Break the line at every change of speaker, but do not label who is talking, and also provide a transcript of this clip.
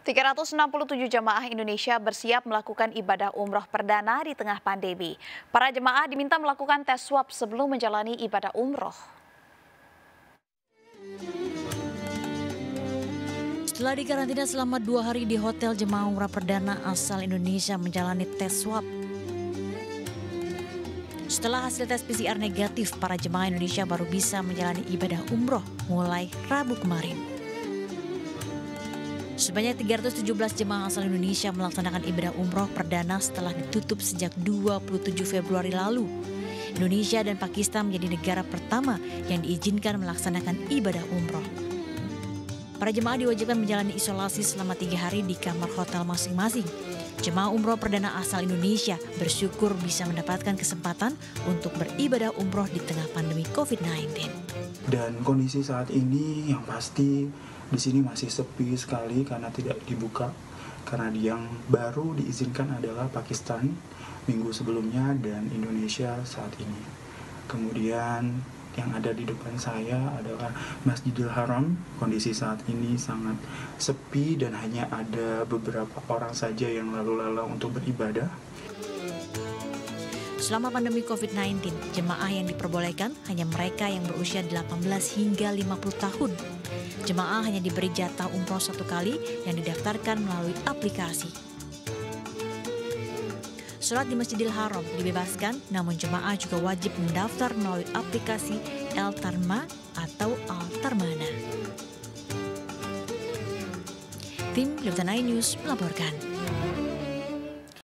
367 jemaah Indonesia bersiap melakukan ibadah umroh perdana di tengah pandemi. Para jemaah diminta melakukan tes swab sebelum menjalani ibadah umroh.
Setelah dikarantina selama 2 hari di hotel, jemaah umrah perdana asal Indonesia menjalani tes swab. Setelah hasil tes PCR negatif, para jemaah Indonesia baru bisa menjalani ibadah umroh mulai Rabu kemarin. Sebanyak 317 jemaah asal Indonesia melaksanakan ibadah umroh perdana setelah ditutup sejak 27 Februari lalu. Indonesia dan Pakistan menjadi negara pertama yang diizinkan melaksanakan ibadah umroh. Para jemaah diwajibkan menjalani isolasi selama 3 hari di kamar hotel masing-masing. Jemaah umroh perdana asal Indonesia bersyukur bisa mendapatkan kesempatan untuk beribadah umroh di tengah pandemi COVID-19.
Dan kondisi saat ini yang pasti di sini masih sepi sekali karena tidak dibuka. Karena yang baru diizinkan adalah Pakistan minggu sebelumnya dan Indonesia saat ini. Kemudian yang ada di depan saya adalah Masjidil Haram. Kondisi saat ini sangat sepi dan hanya ada beberapa orang saja yang lalu lalang untuk beribadah.
Selama pandemi COVID-19, jemaah yang diperbolehkan hanya mereka yang berusia 18 hingga 50 tahun. Jemaah hanya diberi jatah umroh 1 kali yang didaftarkan melalui aplikasi. Sholat di Masjidil Haram dibebaskan, namun jemaah juga wajib mendaftar melalui aplikasi El-Tarma atau Al-Tarmana. Tim Liputan News melaporkan.